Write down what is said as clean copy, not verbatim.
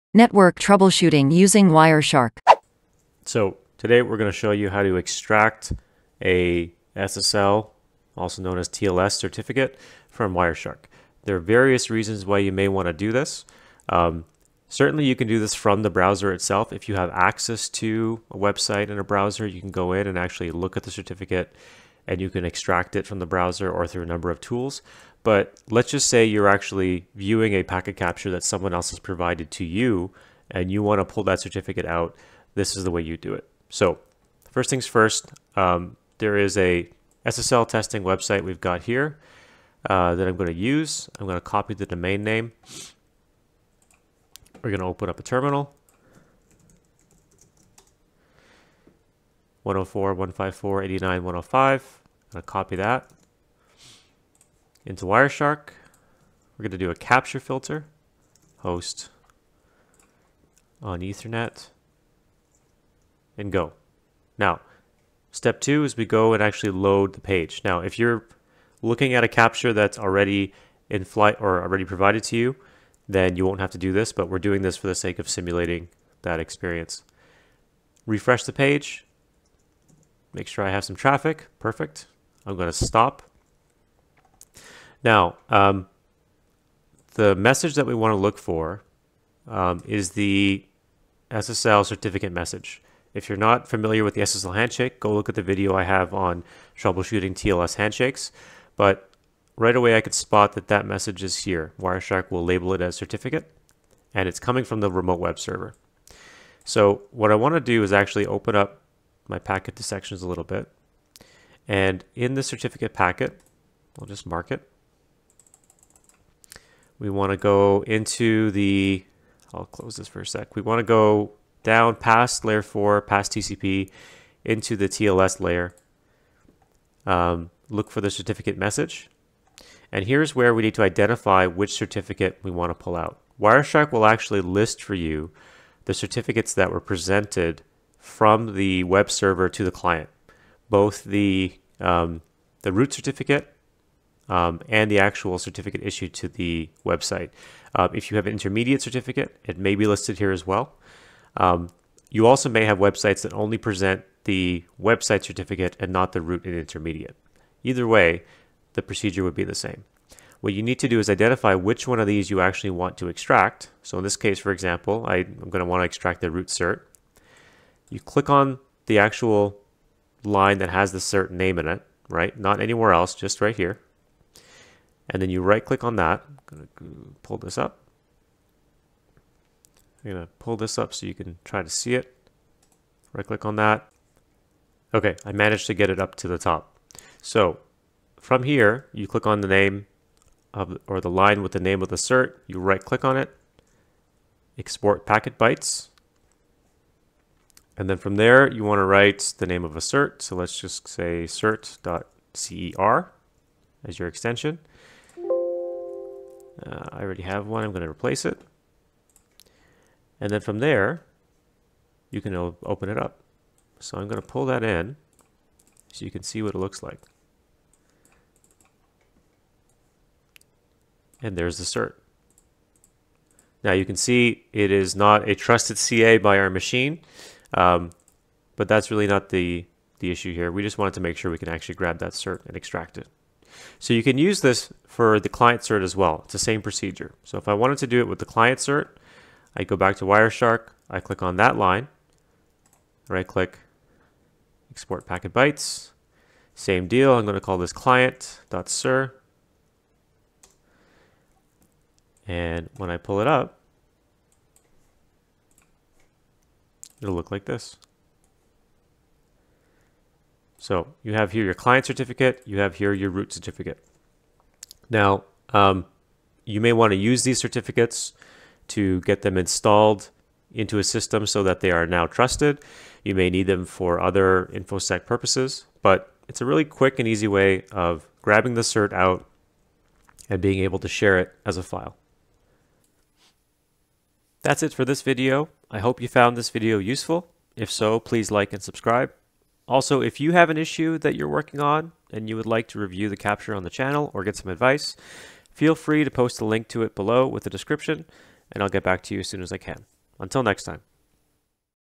Network troubleshooting using Wireshark. So today we're going to show you how to extract a SSL, also known as TLS certificate, from Wireshark. There are various reasons why you may want to do this. Certainly you can do this from the browser itself. If you have access to a website in a browser, you can go in and actually look at the certificate and you can extract it from the browser or through a number of tools. But let's just say you're actually viewing a packet capture that someone else has provided to you and you want to pull that certificate out. This is the way you do it. So first things first, there is a SSL testing website we've got here that I'm going to use. I'm going to copy the domain name. We're going to open up a terminal. 104.154.89.105. I'm going to copy that into Wireshark. We're going to do a capture filter, host on Ethernet, and go. Now, step 2 is we go and actually load the page. Now, if you're looking at a capture that's already in flight or already provided to you, then you won't have to do this, but we're doing this for the sake of simulating that experience. Refresh the page. Make sure I have some traffic. Perfect. I'm going to stop. Now, the message that we want to look for is the SSL certificate message. If you're not familiar with the SSL handshake, go look at the video I have on troubleshooting TLS handshakes. But right away I could spot that that message is here. Wireshark will label it as certificate, and it's coming from the remote web server. So what I want to do is actually open up my packet dissections a little bit. And in the certificate packet, I'll just mark it. We want to go into the, I'll close this for a sec. We want to go down past layer 4, past TCP, into the TLS layer. Look for the certificate message. And here's where we need to identify which certificate we want to pull out. Wireshark will actually list for you the certificates that were presented from the web server to the client, both the root certificate and the actual certificate issued to the website. If you have an intermediate certificate, it may be listed here as well. You also may have websites that only present the website certificate and not the root and intermediate. Either way, the procedure would be the same. What you need to do is identify which one of these you actually want to extract. So in this case, for example, I'm going to want to extract the root cert. You click on the actual line that has the cert name in it, right? Not anywhere else, just right here. And then you right click on that. I'm going to pull this up. I'm going to pull this up so you can try to see it. Right click on that. Okay, I managed to get it up to the top. So from here, you click on the name of, or the line with the name of the cert. You right click on it, export packet bytes. And then from there, you want to write the name of a cert. So let's just say cert.cer as your extension. I already have one. I'm going to replace it. And then from there, you can open it up. So I'm going to pull that in so you can see what it looks like. And there's the cert. Now you can see it is not a trusted CA by our machine, but that's really not the issue here. We just wanted to make sure we can actually grab that cert and extract it. So you can use this for the client cert as well. It's the same procedure. So if I wanted to do it with the client cert, I go back to Wireshark, I click on that line, right click, export packet bytes. Same deal, I'm going to call this client.cer. And when I pull it up, it'll look like this. So you have here your client certificate, you have here your root certificate. Now, you may want to use these certificates to get them installed into a system so that they are now trusted. You may need them for other infosec purposes, but it's a really quick and easy way of grabbing the cert out and being able to share it as a file. That's it for this video. I hope you found this video useful. If so, please like and subscribe. Also, if you have an issue that you're working on and you would like to review the capture on the channel or get some advice, feel free to post a link to it below with the description, and I'll get back to you as soon as I can. Until next time.